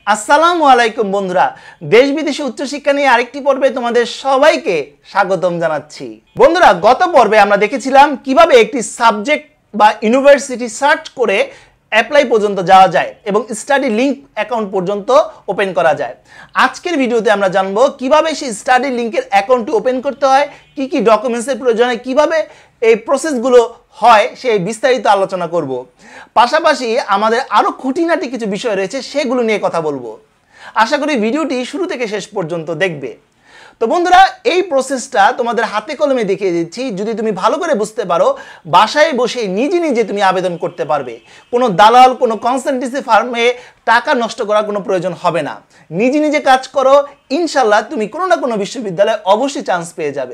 আসসালামু আলাইকুম বন্ধুরা, দেশ বিদেশে উচ্চশিক্ষা নিয়ে আরেকটি পর্বে তোমাদের সবাইকে স্বাগতম জানাচ্ছি। বন্ধুরা, গত পর্বে আমরা দেখেছিলাম কিভাবে একটি সাবজেক্ট বা ইউনিভার্সিটি সার্চ করে অ্যাপ্লাই পর্যন্ত যাওয়া যায় এবং স্টাডি লিংক অ্যাকাউন্ট পর্যন্ত ওপেন করা যায়। আজকের ভিডিওতে আমরা জানবো কিভাবে সেই স্টাডি লিংকের অ্যাকাউন্টটি ওপেন করতে হয়, কি কি ডকুমেন্টসের প্রয়োজন হয়, কিভাবে এই প্রসেসগুলো হয় সেই বিস্তারিত আলোচনা করব। পাশাপাশি আমাদের আরও খুঁটিনাটি কিছু বিষয় রয়েছে, সেগুলো নিয়ে কথা বলবো। আশা করি ভিডিওটি শুরু থেকে শেষ পর্যন্ত দেখবে। তো বন্ধুরা, এই প্রসেসটা তোমাদের হাতে কলমে দেখিয়ে দিচ্ছি। যদি তুমি ভালো করে বুঝতে পারো, বাসায় বসে নিজে নিজে তুমি আবেদন করতে পারবে। কোনো দালাল, কোনো কনসালটেন্সি ফার্মে টাকা নষ্ট করার কোনো প্রয়োজন হবে না। নিজে নিজে কাজ করো, ইনশাল্লাহ তুমি কোনো না কোনো বিশ্ববিদ্যালয়ে অবশ্যই চান্স পেয়ে যাবে।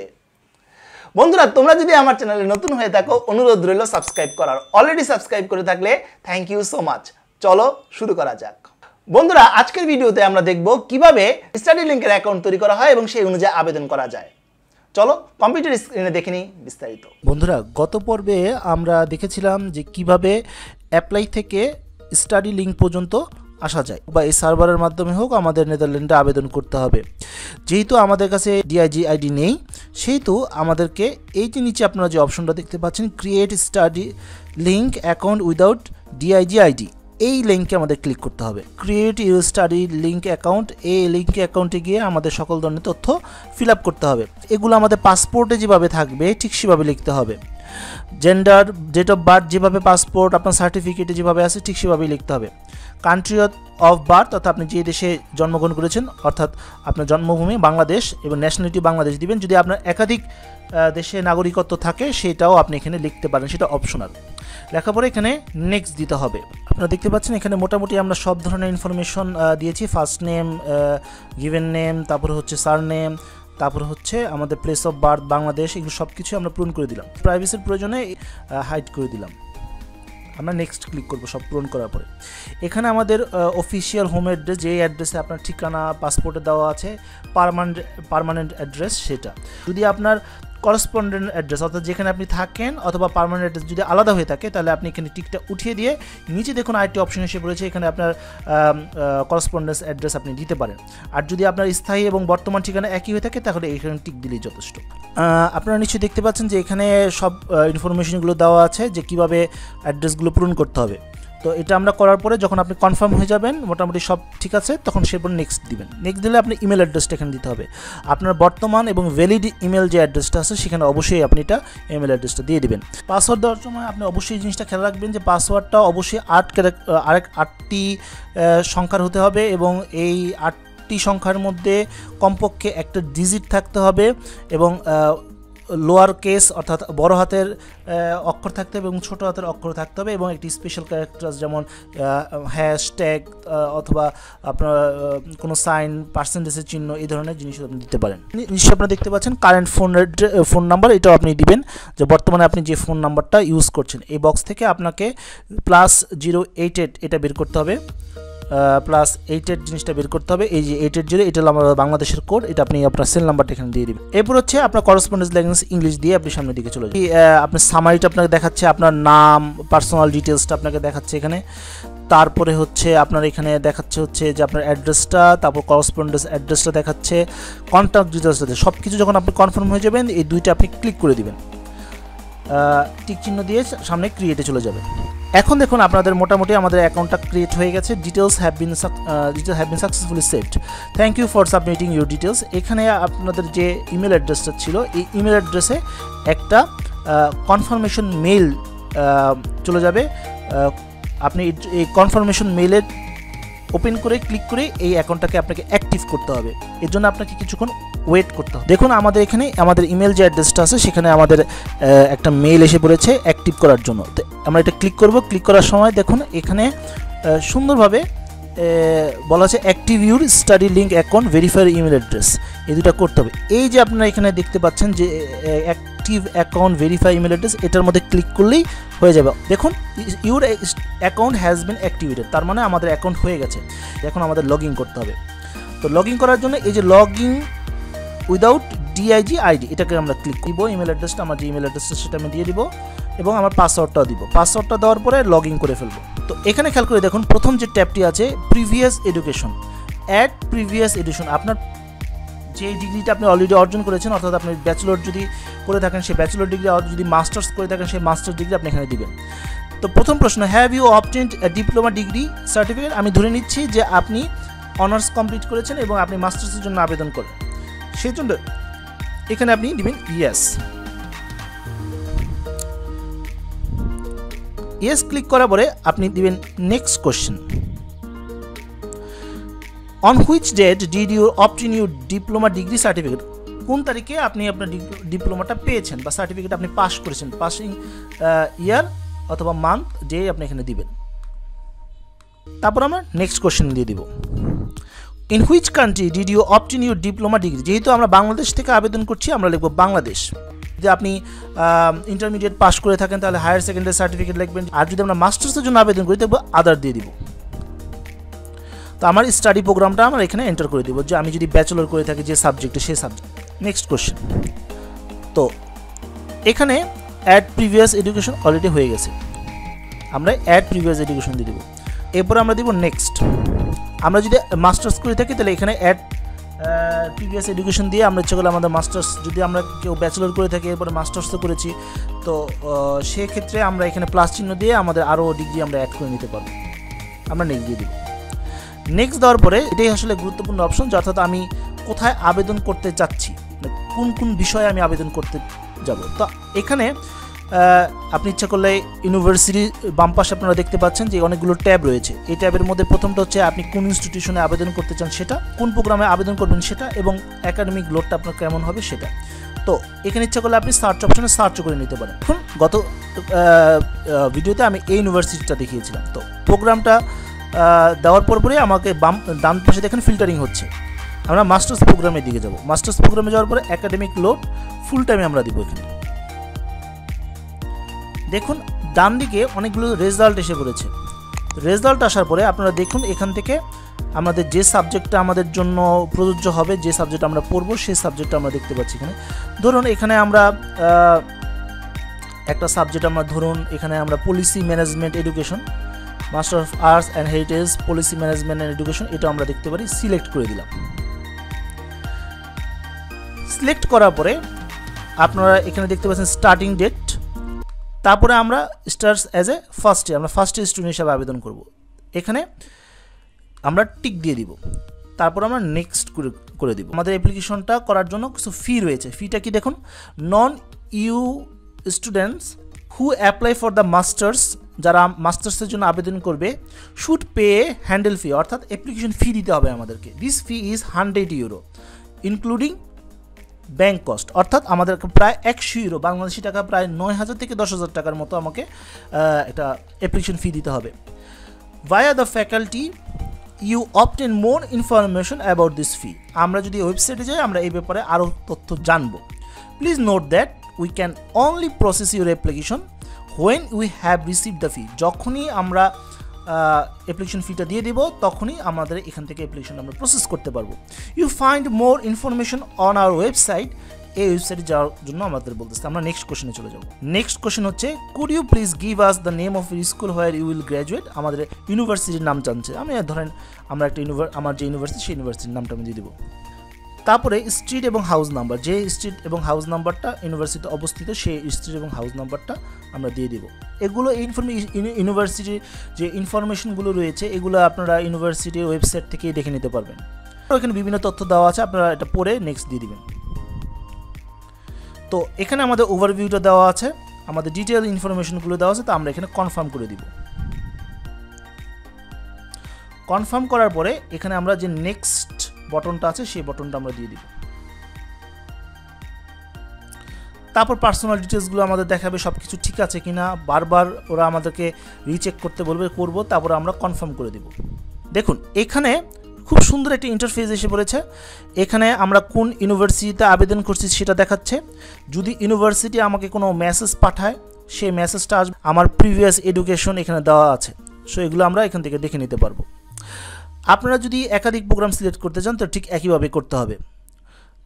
বন্ধুরা, তোমরা যদি আমার চ্যানেলে নতুন হয়ে থাকো, অনুরোধ রইল সাবস্ক্রাইব করার। অলরেডি সাবস্ক্রাইব করে থাকলে থ্যাংক ইউ সো মাচ। চলো শুরু করা যাক। বন্ধুরা, আজকের ভিডিওতে আমরা দেখব কিভাবে স্টাডি লিংকের অ্যাকাউন্ট তৈরি করা হয় এবং সেই অনুযায়ী আবেদন করা যায়। চলো কম্পিউটার স্ক্রিনে দেখে নিই বিস্তারিত। বন্ধুরা, গত পর্বে আমরা দেখেছিলাম যে কিভাবে অ্যাপ্লাই থেকে স্টাডি লিংক পর্যন্ত আসা যায়, বা এই সার্ভারের মাধ্যমে হোক আমাদের নেদারল্যান্ডে আবেদন করতে হবে। যেহেতু আমাদের কাছে ডিআইজি আইডি নেই, সেহেতু আমাদেরকে এই যে নিচে আপনারা যে অপশনটা দেখতে পাচ্ছেন, create study link account without DIG ID, এই লিঙ্কে আমাদের ক্লিক করতে হবে। Create your study link account, এই লিঙ্ক অ্যাকাউন্টে গিয়ে আমাদের সকল ধরনের তথ্য ফিল আপ করতে হবে। এগুলো আমাদের পাসপোর্টে যেভাবে থাকবে ঠিক সেভাবে লিখতে হবে। জেন্ডার, ডেট অফ বার্থ যেভাবে পাসপোর্ট আপনার সার্টিফিকেটে যেভাবে আছে ঠিক সেভাবেই লিখতে হবে। কান্ট্রি অফ বার্থ, অর্থাৎ আপনি যে দেশে জন্মগ্রহণ করেছেন, অর্থাৎ আপনার জন্মভূমি বাংলাদেশ এবং ন্যাশনালিটি বাংলাদেশ দিবেন। যদি আপনার একাধিক দেশে নাগরিকত্ব থাকে সেটাও আপনি এখানে লিখতে পারেন, সেটা অপশনাল। লেখার পরে এখানে নেক্সট দিতে হবে। আপনারা দেখতে পাচ্ছেন এখানে মোটামুটি আমরা সব ধরনের ইনফরমেশন দিয়েছি। ফার্স্ট নেম, গিভেন নেম, তারপরে হচ্ছে সার নেম, তারপরে হচ্ছে আমাদের প্লেস অফ বার্থ বাংলাদেশ, এগুলো সব কিছু আমরা পূরণ করে দিলাম। প্রাইভেসির প্রয়োজনে হাইড করে দিলাম। আমরা নেক্সট ক্লিক করব সব পূরণ করার পরে। এখানে আমাদের অফিসিয়াল হোম অ্যাড্রেস, যে অ্যাড্রেসে আপনার ঠিকানা পাসপোর্টে দেওয়া আছে, পার্মানেন্ট অ্যাড্রেস সেটা। যদি আপনার করসপন্ডেন্ট অ্যাড্রেস, অর্থাৎ যেখানে আপনি থাকেন, অথবা পার্মানেন্ট অ্যাড্রেস যদি আলাদা হয়ে থাকে, তাহলে আপনি এখানে টিকটা উঠিয়ে দিয়ে নিচে দেখুন আরেকটি অপশন এসে পড়েছে, এখানে আপনার করসপন্ডেন্স অ্যাড্রেস আপনি দিতে পারেন। আর যদি আপনার স্থায়ী এবং বর্তমান ঠিকানা একই হয়ে থাকে, তাহলে এখানে টিক দিলেই যথেষ্ট। আপনারা নিশ্চয়ই দেখতে পাচ্ছেন যে এখানে সব ইনফরমেশনগুলো দেওয়া আছে যে কীভাবে অ্যাড্রেসগুলো পূরণ করতে হবে। তো এটা আমরা করার পরে যখন আপনি কনফার্ম হয়ে যাবেন, মোটামুটি সব ঠিক আছে, তখন সেরপর নেক্সট দিবেন। নেক্সট দিলে আপনি ইমেল অ্যাড্রেসটা এখানে দিতে হবে। আপনার বর্তমান এবং ভ্যালিড ইমেল যে অ্যাড্রেসটা আছে, সেখানে অবশ্যই আপনি এটা ইমেল অ্যাড্রেসটা দিয়ে দিবেন। পাসওয়ার্ড দেওয়ার সময় আপনি অবশ্যই এই জিনিসটা খেয়াল রাখবেন যে পাসওয়ার্ডটা অবশ্যই 8টি সংখ্যার হতে হবে, এবং এই 8টি সংখ্যার মধ্যে কমপক্ষে একটা ডিজিট থাকতে হবে, এবং লোয়ার কেস অর্থাৎ বড় হাতের অক্ষর থাকতে হবে এবং ছোটো হাতের অক্ষর থাকতে হবে, এবং একটি স্পেশাল ক্যারেক্টার যেমন হ্যাশট্যাগ অথবা আপনার কোনো সাইন, পার্সেন্টেজের চিহ্ন, এই ধরনের জিনিস আপনি দিতে পারেন। নিশ্চয়ই আপনারা দেখতে পাচ্ছেন কারেন্ট ফোন নাম্বার, এটাও আপনি দিবেন যে বর্তমানে আপনি যে ফোন নাম্বারটা ইউজ করছেন। এই বক্স থেকে আপনাকে +088 এটা বের করতে হবে, +88 জিনিসটা বের করতে হবে। এই যে 880, এটা হলো আমাদের বাংলাদেশের কোড, এটা আপনি আপনার সেল নাম্বারটা এখানে দিয়ে দিবেন। এরপর হচ্ছে আপনার করসপন্ডেন্স ল্যাঙ্গুয়েজ ইংলিশ দিয়ে আপনি সামনের দিকে চলে যাবেন। আপনার সামারিটা আপনাকে দেখাচ্ছে, আপনার নাম, পার্সোনাল ডিটেলসটা আপনাকে দেখাচ্ছে এখানে। তারপরে হচ্ছে আপনার এখানে দেখাচ্ছে হচ্ছে যে আপনার অ্যাড্রেসটা, তারপর করসপন্ডেন্স অ্যাড্রেসটা দেখাচ্ছে, কন্ট্যাক্ট ডিটেলসটা। সব কিছু যখন আপনি কনফার্ম হয়ে যাবেন, এই দুইটা আপনি ক্লিক করে দিবেন, টিক চিহ্ন দিয়ে সামনে ক্রিয়েটে চলে যাবে। এখন দেখুন আপনাদের মোটামুটি আমাদের অ্যাকাউন্টটা ক্রিয়েট হয়ে গেছে। Details have been successfully saved, thank you for submitting your details. এখানে আপনাদের যে ইমেল অ্যাড্রেসটা ছিল, এই ইমেল অ্যাড্রেসে একটা কনফার্মেশন মেইল চলে যাবে। আপনি এই কনফার্মেশন মেইলের ওপেন করে ক্লিক করে এই অ্যাকাউন্টটাকে আপনাকে অ্যাক্টিভ করতে হবে। এর জন্য আপনাকে কিছুক্ষণ ওয়েট করতে হবে। দেখুন আমাদের এখানে আমাদের ইমেল যে অ্যাড্রেসটা আছে, সেখানে আমাদের একটা মেইল এসে পড়েছে অ্যাক্টিভ করার জন্য। তো আমরা এটা ক্লিক করব। ক্লিক করার সময় দেখুন এখানে সুন্দরভাবে বলা আছে active your study link account, verify email address, এই দুটো করতে হবে। এই যে আপনারা এখানে দেখতে পাচ্ছেন যে active account, verify email address, এটার মধ্যে ক্লিক করলেই হয়ে যাবে। দেখুন your account has been activated, তার মানে আমাদের অ্যাকাউন্ট হয়ে গেছে। এখন আমাদের লগ ইন করতে হবে। তো লগ ইন করার জন্য এই যে log in without DIG ID, এটাকে আমরা ক্লিক দিব। ইমেল অ্যাড্রেসটা, আমার যে ইমেল অ্যাড্রেসটা সেটা আমি দিয়ে দিব এবং আমার পাসওয়ার্ডটাও দিব। পাসওয়ার্ডটা দেওয়ার পরে লগ ইন করে ফেলবো। তো এখানে খেয়াল করে দেখুন প্রথম যে ট্যাবটি আছে previous education, add previous education. আপনার যে ডিগ্রিটা আপনি অলরেডি অর্জন করেছেন, অর্থাৎ আপনি ব্যাচেলর যদি করে থাকেন সেই ব্যাচেলর ডিগ্রি, আর যদি মাস্টার্স করে থাকেন সেই মাস্টার্স ডিগ্রি আপনি এখানে দিবেন। তো প্রথম প্রশ্ন, have you obtained a diploma degree certificate? আমি ধরে নিচ্ছি যে আপনি অনার্স কমপ্লিট করেছেন এবং আপনি মাস্টার্সের জন্য আবেদন করেন, সেই জন্য এখানে আপনি দিবেন ইয়েস। ইয়েস ক্লিক করার পরে আপনি দিবেন next question, on which date did you obtain your diploma degree certificate? কোন তারিখে আপনি আপনার ডিপ্লোমাটা পেয়েছেন বা সার্টিফিকেট আপনি পাস করেছেন, পাসিং ইয়ার অথবা মান্থ ডে আপনি এখানে দিবেন। তারপর আমরা নেক্সট কোশ্চেন দিয়ে দিব, in which country did you obtain your diploma degree? যেহেতু আমরা বাংলাদেশ থেকে আবেদন করছি আমরা লিখব বাংলাদেশ। যদি আপনি ইন্টারমিডিয়েট পাস করে থাকেন তাহলে হায়ার সেকেন্ডারি সার্টিফিকেট লিখবেন, আর যদি আমরা মাস্টার্সের জন্য আবেদন করি তবে আদার দিয়ে দিব। তো আমার স্টাডি প্রোগ্রামটা আমরা এখানে এন্টার করে দেবো, যে আমি যদি ব্যাচেলর করে থাকি যে সাবজেক্টে সেই সাবজেক্ট। নেক্সট কোশ্চেন, তো এখানে অ্যাড প্রিভিয়াস এডুকেশন অলরেডি হয়ে গেছে, আমরা অ্যাড প্রিভিয়াস এডুকেশন দিয়ে দেবো। এরপর আমরা দিব নেক্সট। আমরা যদি মাস্টার্স করে থাকি তাহলে এখানে অ্যাড প্রিভিয়াস এডুকেশন দিয়ে আমরা ইচ্ছা করলে আমাদের মাস্টার্স, যদি আমরা কেউ ব্যাচেলর করে থাকি এরপরে মাস্টার্সও করেছি, তো সেক্ষেত্রে আমরা এখানে প্লাস চিহ্ন দিয়ে আমাদের আরও ডিগ্রি আমরা অ্যাড করে নিতে পারবো। আমরা নেক্সট দিয়ে দিব। নেক্সট দেওয়ার পরে এটাই আসলে গুরুত্বপূর্ণ অপশন, অর্থাৎ আমি কোথায় আবেদন করতে যাচ্ছি, কোন কোন বিষয়ে আমি আবেদন করতে যাব। তো এখানে আপনি ইচ্ছা করলে ইউনিভার্সিটি বাম পাশে আপনারা দেখতে পাচ্ছেন যে অনেকগুলো ট্যাব রয়েছে। এই ট্যাবের মধ্যে প্রথমটা হচ্ছে আপনি কোন ইনস্টিটিউশনে আবেদন করতে চান সেটা, কোন প্রোগ্রামে আবেদন করবেন সেটা, এবং একাডেমিক লোডটা আপনার কেমন হবে সেটা। তো এখানে ইচ্ছা করলে আপনি সার্চ অপশনে সার্চ করে নিতে পারেন। এখন গত ভিডিওতে আমি এই ইউনিভার্সিটিটা দেখিয়েছিলাম। তো প্রোগ্রামটা দেওয়ার পরে আমাকে ডান পাশে দেখেন ফিল্টারিং হচ্ছে, আমরা মাস্টার্স প্রোগ্রামের দিকে যাব। মাস্টার্স প্রোগ্রামে যাওয়ার পরে একাডেমিক লোড ফুল টাইমে আমরা দিব। এখানে দেখুন ডান দিকে অনেকগুলো রেজাল্ট এসে পড়েছে। রেজাল্ট আসার পরে আপনারা দেখুন এখান থেকে আমাদের যে সাবজেক্টটা আমাদের জন্য প্রযোজ্য হবে, যে সাবজেক্ট আমরা পড়বো সেই সাবজেক্টটা আমরা দেখতে পাচ্ছি। এখানে ধরুন এখানে আমরা একটা সাবজেক্ট আমরা ধরুন এখানে আমরা policy management education, master of arts and heritage policy management and education, এটা আমরা দেখতে পারি। সিলেক্ট করে দিলাম। সিলেক্ট করার পরে আপনারা এখানে দেখতে পাচ্ছেন স্টার্টিং ডেট, তারপরে আমরা starts as a first year, আমরা ফার্স্ট ইয়ার স্টুডেন্ট হিসাবে আবেদন করব। এখানে আমরা টিক দিয়ে দিব, তারপর আমরা নেক্সট করে দিব। আমাদের অ্যাপ্লিকেশনটা করার জন্য কিছু ফি রয়েছে। ফিটা কি দেখুন, non EU students who apply for the masters, যারা মাস্টার্সের জন্য আবেদন করবে, শুড পে হ্যান্ডেল ফি, অর্থাৎ অ্যাপ্লিকেশন ফি দিতে হবে আমাদেরকে। This fee is 100 euro including bank cost, অর্থাৎ আমাদের প্রায় 100 ইউরো, বাংলাদেশি টাকা প্রায় 9,000 থেকে 10,000 টাকার মতো আমাকে একটা অ্যাপ্লিকেশন ফি দিতে হবে। Via the faculty you obtain more information about this fee, আমরা যদি ওয়েবসাইটে যাই আমরা এই ব্যাপারে আরও তথ্য জানবো। Please note that we can only process your application when we have receive the fee, যখনই আমরা অ্যাপ্লিকেশন ফিটা দিয়ে দেবো তখনই আমাদের এখান থেকে অ্যাপ্লিকেশন আমরা প্রসেস করতে পারবো। You find more information on our website, এই ওয়েবসাইটে যাওয়ার জন্য আমাদের বলতেছে। আমরা নেক্সট কোশ্চেনে চলে যাব। নেক্সট কোশ্চেন হচ্ছে could you please give us the name of school where you will graduate, আমাদের ইউনিভার্সিটির নাম জানছে। আমি ধরেন আমরা একটা আমার যে ইউনিভার্সিটি সেই ইউনিভার্সিটির নামটা আমি দিয়ে দেবো। তারপরে স্ট্রিট এবং হাউস নাম্বার, যে স্ট্রিট এবং হাউস নাম্বারটা ইউনিভার্সিটি অবস্থিত সেই স্ট্রিট এবং হাউস নাম্বারটা আমরা দিয়ে দেবো। এগুলো ইউনিভার্সিটির যে ইনফরমেশনগুলো রয়েছে এগুলো আপনারা ইউনিভার্সিটির ওয়েবসাইট থেকেই দেখে নিতে পারবেন। এখানে বিভিন্ন তথ্য দেওয়া আছে, আপনারা এটা পড়ে নেক্সট দিয়ে দিবেন। তো এখানে আমাদের ওভারভিউটা দেওয়া আছে, আমাদের ডিটেল ইনফরমেশনগুলো দেওয়া আছে, তো আমরা এখানে কনফার্ম করে দিব। কনফার্ম করার পরে এখানে আমরা যে নেক্সট বটনটা আছে সেই বটনটা আমরা দিয়ে দিব। তারপর পার্সোনাল ডিটেলসগুলো আমাদের দেখাবে সব কিছু ঠিক আছে কিনা, বারবার ওরা আমাদেরকে রিচেক করতে বলবে, করব, তারপর আমরা কনফার্ম করে দিব। দেখুন এখানে খুব সুন্দর একটা ইন্টারফেস এসে পড়েছে। এখানে আমরা কোন ইউনিভার্সিটিতে আবেদন করছি সেটা দেখাচ্ছে। যদি ইউনিভার্সিটি আমাকে কোনো মেসেজ পাঠায় সেই মেসেজটা আসবে, আমার প্রিভিয়াস এডুকেশন এখানে দেওয়া আছে, সো এগুলো আমরা এখান থেকে দেখে নিতে পারবো। আপনারা যদি একাধিক প্রোগ্রাম সিলেক্ট করতে চান তো ঠিক একইভাবে করতে হবে।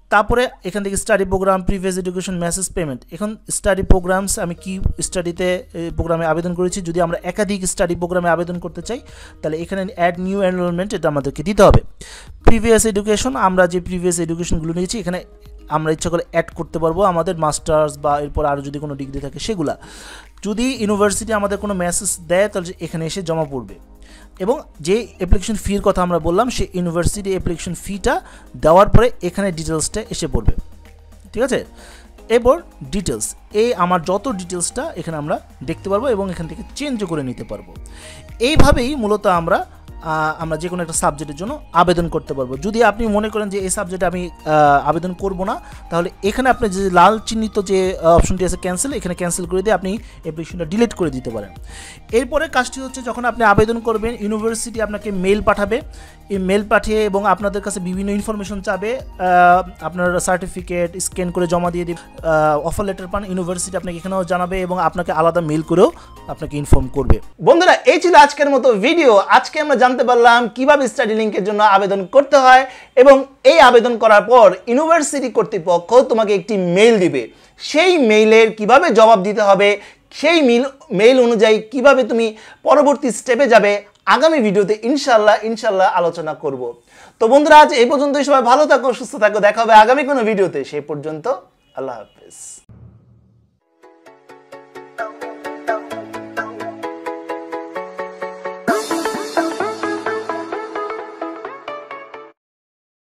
তারপরে এখান থেকে study program, previous education, message, payment. এখন স্টাডি প্রোগ্রামস আমি কি স্টাডিতে প্রোগ্রামে আবেদন করেছি, যদি আমরা একাধিক স্টাডি প্রোগ্রামে আবেদন করতে চাই তাহলে এখানে অ্যাড নিউ এনরোলমেন্ট এটা আমাদেরকে দিতে হবে। প্রিভিয়াস এডুকেশন, আমরা যে প্রিভিয়াস এডুকেশনগুলো নিয়েছি এখানে আমরা ইচ্ছা করে অ্যাড করতে পারবো আমাদের মাস্টার্স বা এরপর আরও যদি কোনো ডিগ্রি থাকে সেগুলা। যদি ইউনিভার্সিটি আমাদের কোনো মেসেজ দেয় তাহলে এখানে এসে জমা পড়বে। এবং যে অ্যাপ্লিকেশন ফির কথা আমরা বললাম সেই ইউনিভার্সিটি অ্যাপ্লিকেশন ফিটা দেওয়ার পরে এখানে ডিটেলসটা এসে পড়বে, ঠিক আছে। এরপর ডিটেলস, আমার যত ডিটেলসটা এখানে আমরা দেখতে পারবো এবং এখান থেকে চেঞ্জও করে নিতে পারবো। এইভাবেই মূলত আমরা যে কোনো একটা সাবজেক্টের জন্য আবেদন করতে পারবো। যদি আপনি মনে করেন যে এই সাবজেক্টে আমি আবেদন করব না, তাহলে এখানে আপনি যে লাল চিহ্নিত যে অপশনটি আছে ক্যান্সেল, এখানে ক্যান্সেল করে দিয়ে আপনি অ্যাপ্লিকেশনটা ডিলিট করে দিতে পারেন। এরপরে কাজটি হচ্ছে যখন আপনি আবেদন করবেন ইউনিভার্সিটি আপনাকে মেল পাঠাবে। এই মেল পাঠিয়ে এবং আপনাদের কাছে বিভিন্ন ইনফরমেশন চাবে, আপনার সার্টিফিকেট স্ক্যান করে জমা দিয়ে দিবে, অফার লেটার পান, ইউনিভার্সিটি আপনাকে এখানেও জানাবে এবং আপনাকে আলাদা মেল করেও আপনাকে ইনফর্ম করবে। বন্ধুরা, এই ছিল আজকের মতো ভিডিও। আজকে আমরা জানতে পারলাম কিভাবে স্টাডি লিংকের জন্য আবেদন করতে হয় এবং এই আবেদন করার পর ইউনিভার্সিটি কর্তৃপক্ষ তোমাকে একটি মেইল দিবে। সেই মেইলের কিভাবে জবাব দিতে হবে, সেই মেইল অনুযায়ী কিভাবে তুমি পরবর্তী স্টেপে যাবে, আগামী ভিডিওতে ইনশাল্লাহ আলোচনা করব। তো বন্ধুরা, আজ এই পর্যন্তই। সবাই ভালো থাকো, সুস্থ থাকো, দেখা হবে আগামী কোনো ভিডিওতে। সেই পর্যন্ত আল্লাহ হাফেজ।